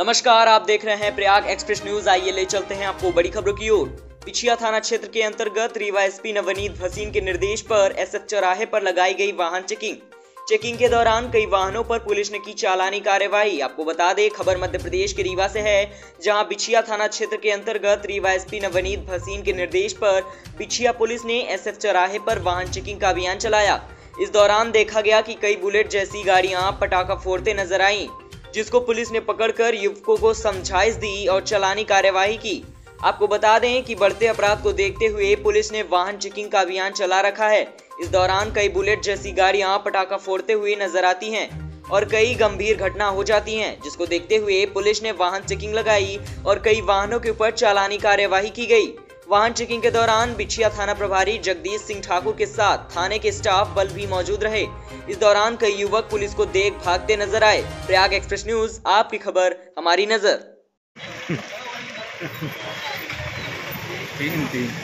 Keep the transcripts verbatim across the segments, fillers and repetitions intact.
नमस्कार, आप देख रहे हैं प्रयाग एक्सप्रेस न्यूज। आइए ले चलते हैं आपको बड़ी खबरों की ओर। बिछिया थाना क्षेत्र के अंतर्गत रीवा एसपी नवनीत भसीन के निर्देश पर एसएच चौराहे पर लगाई गई वाहन चेकिंग। चेकिंग के दौरान कई वाहनों पर पुलिस ने की चालानी कार्यवाही। आपको बता दें, खबर मध्य प्रदेश के रीवा से है, जहां बिछिया थाना क्षेत्र के अंतर्गत रीवा एसपी नवनीत भसीन के निर्देश पर बिछिया पुलिस ने एसएच चौराहे पर वाहन चेकिंग का अभियान चलाया। इस दौरान देखा गया कि कई बुलेट जैसी गाड़ियां पटाखा फोड़ते नजर आईं, जिसको पुलिस ने पकड़कर युवकों को समझाइश दी और चालानी कार्यवाही की। आपको बता दें कि बढ़ते अपराध को देखते हुए पुलिस ने वाहन चेकिंग का अभियान चला रखा है। इस दौरान कई बुलेट जैसी गाड़ियां पटाखा फोड़ते हुए नजर आती हैं और कई गंभीर घटना हो जाती हैं, जिसको देखते हुए पुलिस ने वाहन चेकिंग लगाई और कई वाहनों के ऊपर चालानी कार्यवाही की गई। वाहन चेकिंग के दौरान बिछिया थाना प्रभारी जगदीश सिंह ठाकुर के साथ थाने के स्टाफ बल भी मौजूद रहे। इस दौरान कई युवक पुलिस को देख भागते नजर आए। प्रयाग एक्सप्रेस न्यूज, आपकी खबर हमारी नजर। तीन तीन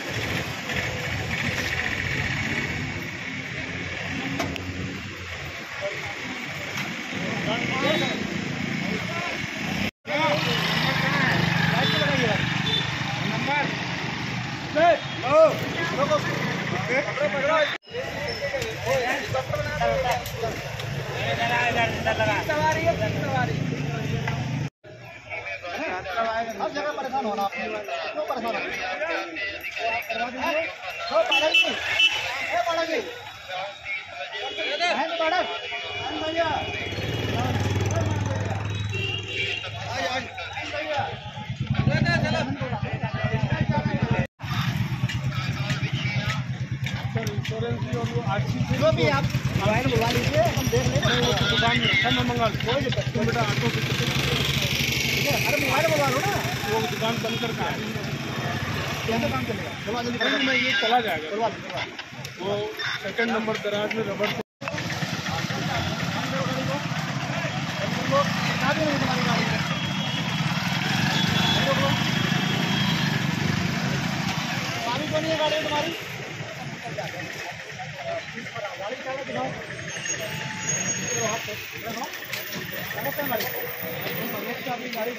हर जगह परेशान होना आपने, क्यों परेशान हो? जो भी आप मोबाइल बुला लीजिए, हम देख लेंगे। दुकान मंगल कोई दिक्कत नहीं बेटा, ऑटो अरे मोबाइल बुला लो ना, वो दुकान बंद करके कैसे काम चलेगा? चलवा जल्दी में ये चला जाएगा। चलवा वो सेकंड नंबर दराज में रबड़ गाड़ी तो नहीं है, गाड़ी तुम्हारी गाड़ी चला दिखाओ। गाड़ी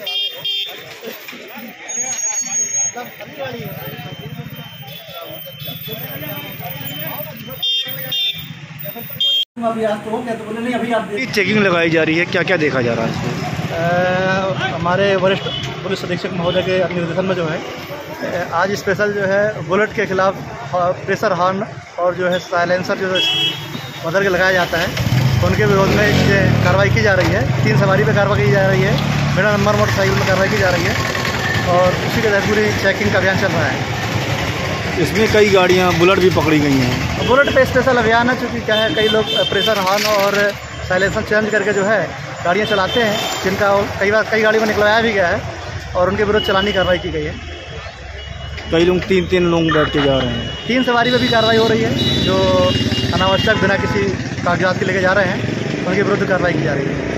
अभी आज तो हो गया, तो बोले नहीं अभी आप चेकिंग लगाई जा रही है, क्या क्या देखा जा रहा है इसमें? हमारे वरिष्ठ पुलिस अधीक्षक महोदय के निर्देशन में जो है आज स्पेशल जो है बुलेट के खिलाफ प्रेशर हॉर्न और जो है साइलेंसर जो बदल के लगाया जाता है, उनके विरोध में कार्रवाई की जा रही है। तीन सवारी पे कार्रवाई की जा रही है, बिना नंबर मोटरसाइकिल में कार्रवाई की जा रही है और उसी के तहत पूरी चेकिंग का अभियान चल रहा है। इसमें कई गाड़ियां बुलेट भी पकड़ी गई हैं। बुलेट पे स्पेशल अभियान है, चूँकि क्या है कई लोग प्रेशर हॉर्न और साइलेंसर चेंज करके जो है गाड़ियाँ चलाते हैं, जिनका कई बार कई गाड़ी में निकलवाया भी गया है और उनके विरुद्ध चालानी कार्रवाई की गई है। कई लोग तीन तीन लोग बैठ के जा रहे हैं। तीन सवारी पे भी कार्रवाई हो रही है, जो अनावश्यक बिना किसी कागजात के लेके जा रहे हैं, उनके विरुद्ध कार्रवाई की जा रही है।